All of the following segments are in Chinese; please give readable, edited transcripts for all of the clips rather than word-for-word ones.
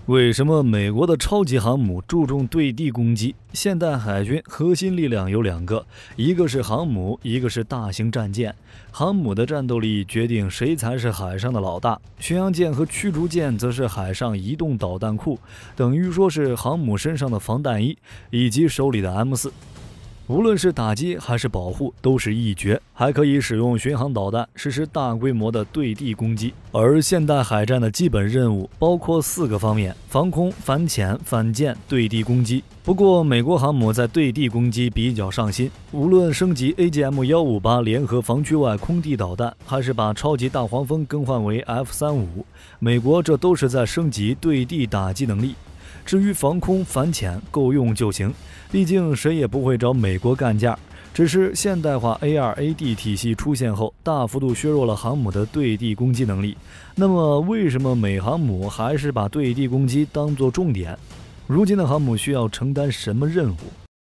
为什么美国的超级航母注重对地攻击？现代海军核心力量有两个，一个是航母，一个是大型战舰。航母的战斗力决定谁才是海上的老大，巡洋舰和驱逐舰则是海上移动导弹库，等于说是航母身上的防弹衣以及手里的 M4。无论是打击还是保护都是一绝，还可以使用巡航导弹实施大规模的对地攻击。而现代海战的基本任务包括4个方面：防空、反潜、反舰、对地攻击。不过美国航母在对地攻击比较上心，无论升级 AGM-158 联合防区外空地导弹，还是把超级大黄蜂更换为 F-35，美国这都是在升级对地打击能力。至于防空反潜够用就行，毕竟谁也不会找美国干架。只是现代化 A2AD 体系出现后，大幅度削弱了航母的对地攻击能力。那么为什么美航母还是把对地攻击当作重点？如今的航母需要承担什么任务？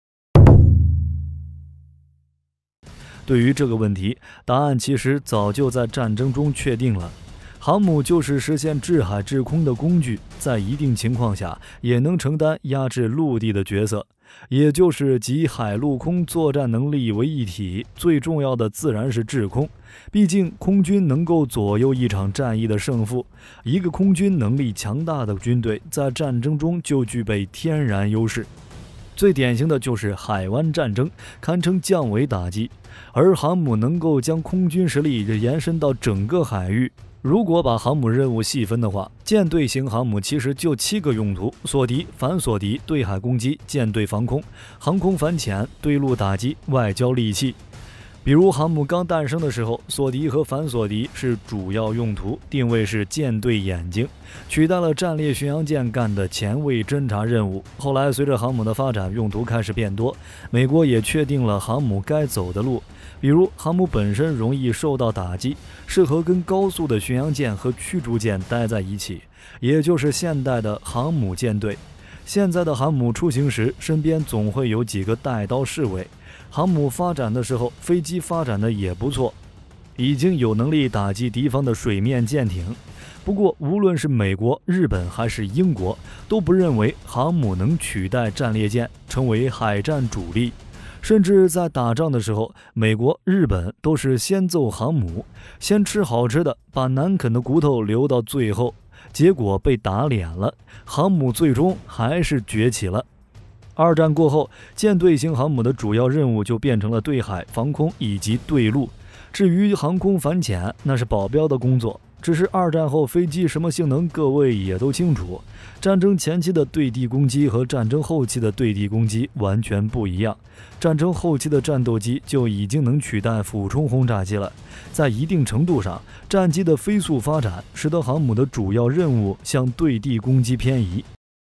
对于这个问题，答案其实早就在战争中确定了。航母就是实现制海制空的工具，在一定情况下也能承担压制陆地的角色，也就是集海陆空作战能力为一体。最重要的自然是制空，毕竟空军能够左右一场战役的胜负。一个空军能力强大的军队在战争中就具备天然优势。最典型的就是海湾战争，堪称降维打击，而航母能够将空军实力延伸到整个海域。如果把航母任务细分的话，舰队型航母其实就7个用途：锁敌、反锁敌、对海攻击、舰队防空、航空反潜、对陆打击、外交利器。比如航母刚诞生的时候，锁敌和反锁敌是主要用途，定位是舰队眼睛，取代了战列巡洋舰干的前卫侦察任务。后来随着航母的发展，用途开始变多，美国也确定了航母该走的路。比如航母本身容易受到打击，适合跟高速的巡洋舰和驱逐舰待在一起，也就是现代的航母舰队。现在的航母出行时，身边总会有几个带刀侍卫。航母发展的时候，飞机发展的也不错，已经有能力打击敌方的水面舰艇。不过无论是美国、日本还是英国，都不认为航母能取代战列舰成为海战主力。甚至在打仗的时候，美国、日本都是先揍航母，先吃好吃的，把难啃的骨头留到最后，结果被打脸了，航母最终还是崛起了。二战过后，舰队型航母的主要任务就变成了对海、防空以及对陆。至于航空反潜，那是保镖的工作。只是二战后飞机什么性能，各位也都清楚。战争前期的对地攻击和战争后期的对地攻击完全不一样。战争后期的战斗机就已经能取代俯冲轰炸机了。在一定程度上，战机的飞速发展使得航母的主要任务向对地攻击偏移。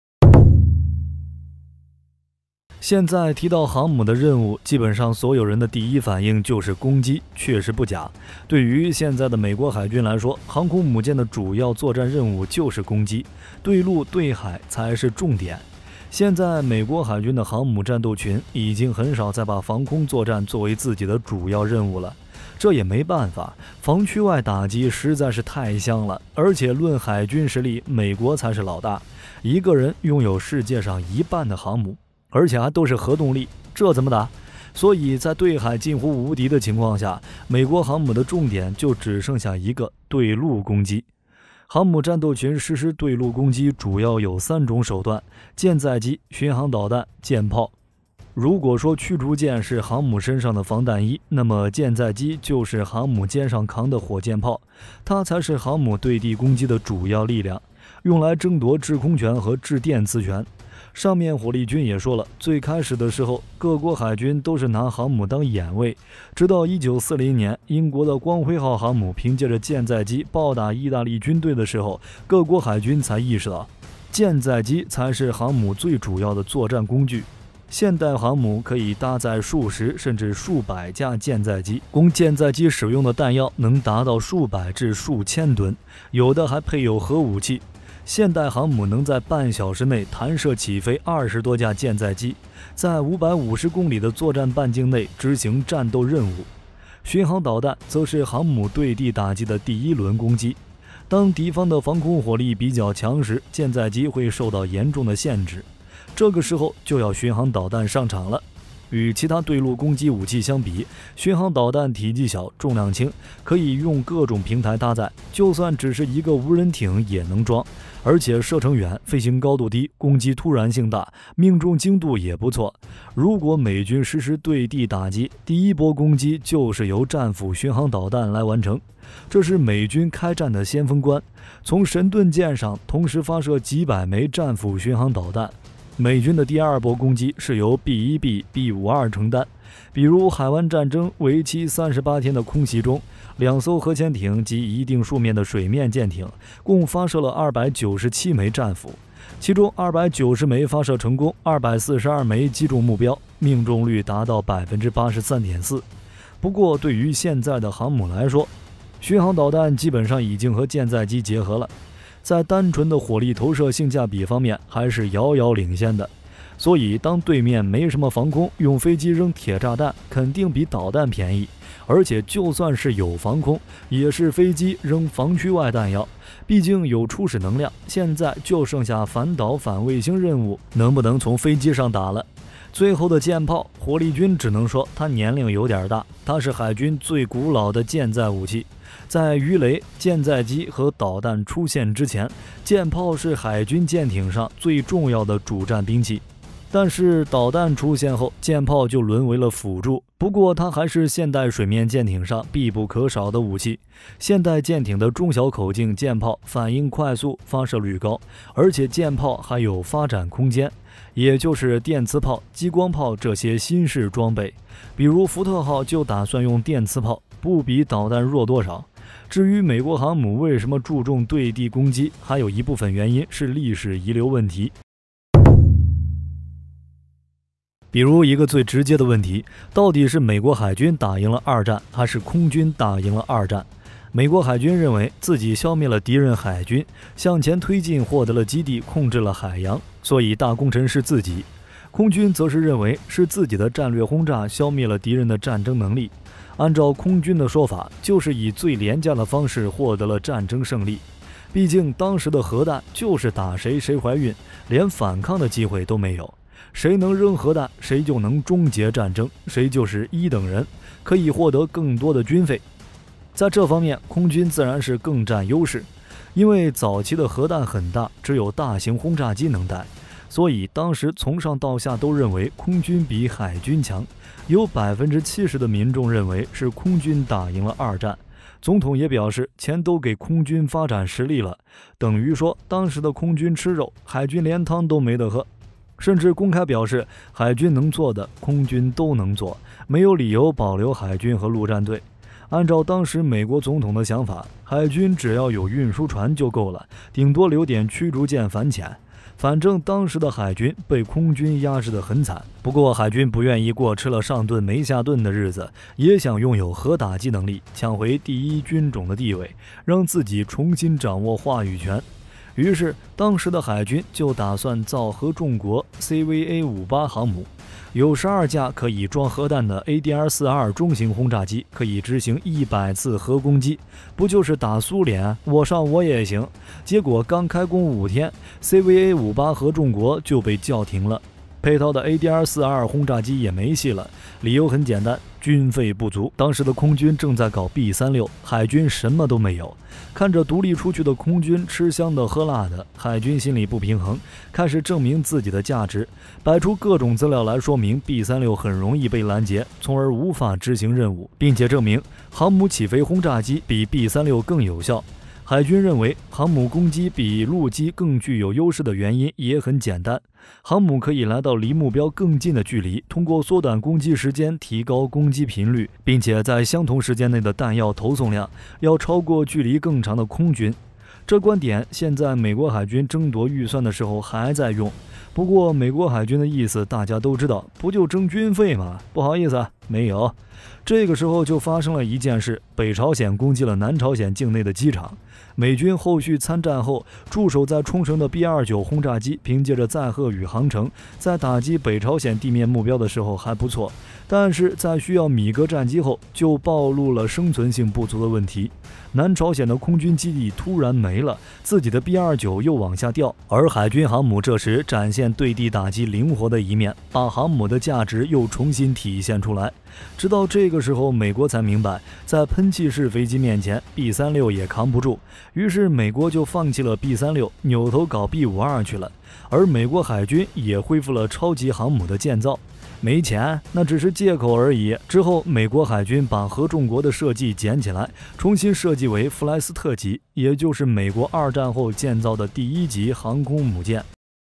现在提到航母的任务，基本上所有人的第一反应就是攻击，确实不假。对于现在的美国海军来说，航空母舰的主要作战任务就是攻击，对陆对海才是重点。现在美国海军的航母战斗群已经很少再把防空作战作为自己的主要任务了，这也没办法，防区外打击实在是太香了。而且论海军实力，美国才是老大，一个人拥有世界上1半的航母，而且还都是核动力，这怎么打？所以在对海近乎无敌的情况下，美国航母的重点就只剩下一个：对陆攻击。航母战斗群实施对陆攻击主要有3种手段：舰载机、巡航导弹、舰炮。如果说驱逐舰是航母身上的防弹衣，那么舰载机就是航母肩上扛的火箭炮，它才是航母对地攻击的主要力量，用来争夺制空权和制电磁权。上面火力军也说了，最开始的时候，各国海军都是拿航母当眼卫，直到1940年，英国的光辉号航母凭借着舰载机暴打意大利军队的时候，各国海军才意识到，舰载机才是航母最主要的作战工具。现代航母可以搭载数十甚至数百架舰载机，供舰载机使用的弹药能达到数百至数千吨，有的还配有核武器。现代航母能在半小时内弹射起飞20多架舰载机，在550公里的作战半径内执行战斗任务。巡航导弹则是航母对地打击的第一轮攻击。 当敌方的防空火力比较强时，舰载机会受到严重的限制，这个时候就要巡航导弹上场了。与其他对陆攻击武器相比，巡航导弹体积小、重量轻，可以用各种平台搭载，就算只是一个无人艇也能装，而且射程远、飞行高度低、攻击突然性大、命中精度也不错。如果美军实施对地打击，第一波攻击就是由战斧巡航导弹来完成，这是美军开战的先锋官。从神盾舰上同时发射几百枚战斧巡航导弹。美军的第二波攻击是由 B-1B、B-52承担，比如海湾战争为期38天的空袭中，2艘核潜艇及一定数面的水面舰艇共发射了297枚战斧，其中290枚发射成功，242枚击中目标，命中率达到 83.4%。不过对于现在的航母来说，巡航导弹基本上已经和舰载机结合了，在单纯的火力投射性价比方面还是遥遥领先的。所以当对面没什么防空，用飞机扔铁炸弹肯定比导弹便宜，而且就算是有防空，也是飞机扔防区外弹药，毕竟有初始能量，现在就剩下反导反卫星任务能不能从飞机上打了。最后的舰炮，火力军只能说它年龄有点大，它是海军最古老的舰载武器。在鱼雷、舰载机和导弹出现之前，舰炮是海军舰艇上最重要的主战兵器。但是导弹出现后，舰炮就沦为了辅助。不过它还是现代水面舰艇上必不可少的武器。现代舰艇的中小口径舰炮反应快速，发射率高，而且舰炮还有发展空间，也就是电磁炮、激光炮这些新式装备。比如福特号就打算用电磁炮，不比导弹弱多少。至于美国航母为什么注重对地攻击，还有一部分原因是历史遗留问题。比如一个最直接的问题，到底是美国海军打赢了二战，还是空军打赢了二战？美国海军认为自己消灭了敌人海军，向前推进获得了基地，控制了海洋，所以大功臣是自己。空军则是认为是自己的战略轰炸消灭了敌人的战争能力。按照空军的说法，就是以最廉价的方式获得了战争胜利。毕竟当时的核弹就是打谁谁怀孕，连反抗的机会都没有。谁能扔核弹，谁就能终结战争，谁就是一等人，可以获得更多的军费。在这方面，空军自然是更占优势，因为早期的核弹很大，只有大型轰炸机能带，所以当时从上到下都认为空军比海军强。有 70% 的民众认为是空军打赢了二战。总统也表示，钱都给空军发展实力了，等于说当时的空军吃肉，海军连汤都没得喝。甚至公开表示，海军能做的，空军都能做，没有理由保留海军和陆战队。按照当时美国总统的想法，海军只要有运输船就够了，顶多留点驱逐舰反潜。反正当时的海军被空军压制得很惨。不过海军不愿意过吃了上顿没下顿的日子，也想拥有核打击能力，抢回第一军种的地位，让自己重新掌握话语权。于是当时的海军就打算造合众国 CVA-58 航母，有12架可以装核弹的 ADR-42 中型轰炸机，可以执行100次核攻击，不就是打苏联，我上我也行。结果刚开工5天， CVA-58 合众国就被叫停了，配套的 ADR-42 轰炸机也没戏了，理由很简单，军费不足。当时的空军正在搞 B-36， 海军什么都没有。看着独立出去的空军吃香的喝辣的，海军心里不平衡，开始证明自己的价值，摆出各种资料来说明 B-36 很容易被拦截，从而无法执行任务，并且证明航母起飞轰炸机比 B-36 更有效。海军认为航母攻击比陆基更具有优势的原因也很简单，航母可以来到离目标更近的距离，通过缩短攻击时间提高攻击频率，并且在相同时间内的弹药投送量要超过距离更长的空军。这观点现在美国海军争夺预算的时候还在用，不过美国海军的意思大家都知道，不就争军费吗？不好意思， 没有。这个时候就发生了一件事，北朝鲜攻击了南朝鲜境内的机场。美军后续参战后，驻守在冲绳的 B-29轰炸机凭借着载荷与航程，在打击北朝鲜地面目标的时候还不错，但是在需要米格战机后，就暴露了生存性不足的问题。南朝鲜的空军基地突然没了，自己的 B-29又往下掉，而海军航母这时展现对地打击灵活的一面，把航母的价值又重新体现出来。直到这个时候，美国才明白，在喷气式飞机面前 B-36也扛不住，于是美国就放弃了 B-36，扭头搞 B-52去了。而美国海军也恢复了超级航母的建造。没钱那只是借口而已。之后美国海军把合众国的设计捡起来，重新设计为弗莱斯特级，也就是美国2战后建造的第1级航空母舰。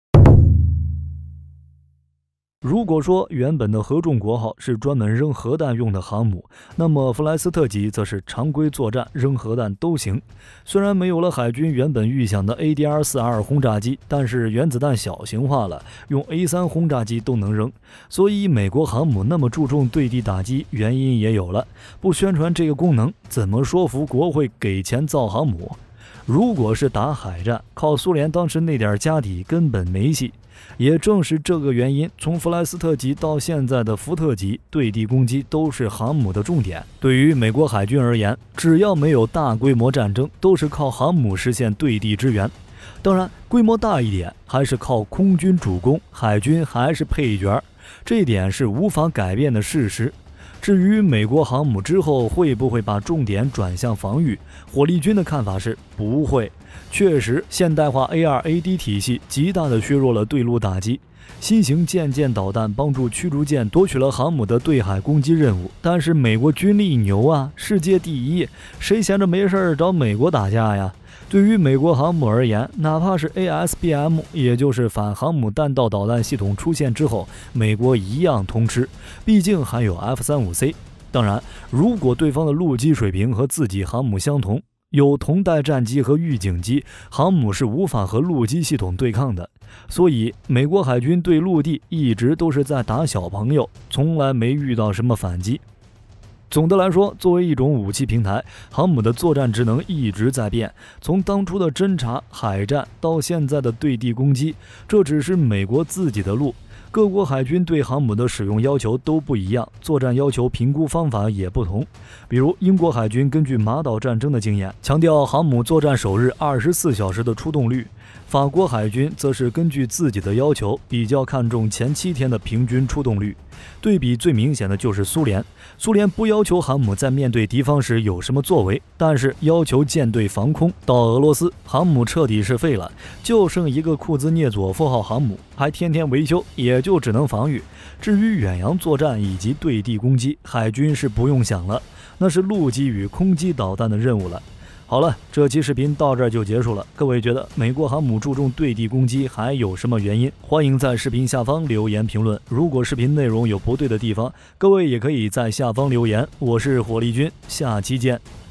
如果说原本的合众国号是专门扔核弹用的航母，那么弗莱斯特级则是常规作战，扔核弹都行。虽然没有了海军原本预想的 ADR-42轰炸机，但是原子弹小型化了，用 A3 轰炸机都能扔。所以美国航母那么注重对地打击，原因也有了。不宣传这个功能，怎么说服国会给钱造航母？如果是打海战，靠苏联当时那点家底根本没戏。也正是这个原因，从弗莱斯特级到现在的福特级，对地攻击都是航母的重点。对于美国海军而言，只要没有大规模战争，都是靠航母实现对地支援。当然，规模大一点，还是靠空军主攻，海军还是配角，这一点是无法改变的事实。至于美国航母之后会不会把重点转向防御，火力军的看法是不会。确实，现代化 A2AD 体系极大地削弱了对陆打击。新型舰导弹帮助驱逐舰夺取了航母的对海攻击任务，但是美国军力牛啊，世界第一，谁闲着没事找美国打架呀？对于美国航母而言，哪怕是 ASBM， 也就是反航母弹道导弹系统出现之后，美国一样通吃，毕竟还有 F-35C。当然，如果对方的陆基水平和自己航母相同，有同代战机和预警机，航母是无法和陆基系统对抗的。所以美国海军对陆地一直都是在打小朋友，从来没遇到什么反击。总的来说，作为一种武器平台，航母的作战职能一直在变，从当初的侦察、海战到现在的对地攻击，这只是美国自己的路。各国海军对航母的使用要求都不一样，作战要求、评估方法也不同。比如英国海军根据马岛战争的经验，强调航母作战首日24小时的出动率；法国海军则是根据自己的要求，比较看重前7天的平均出动率。对比最明显的就是苏联不要求航母在面对敌方时有什么作为，但是要求舰队防空。到俄罗斯，航母彻底是废了，就剩一个库兹涅佐夫号航母，还天天维修，也就只能防御。至于远洋作战以及对地攻击，海军是不用想了，那是陆基与空基导弹的任务了。好了，这期视频到这儿就结束了。各位觉得美国航母注重对地攻击还有什么原因？欢迎在视频下方留言评论。如果视频内容有不对的地方，各位也可以在下方留言。我是火力军，下期见。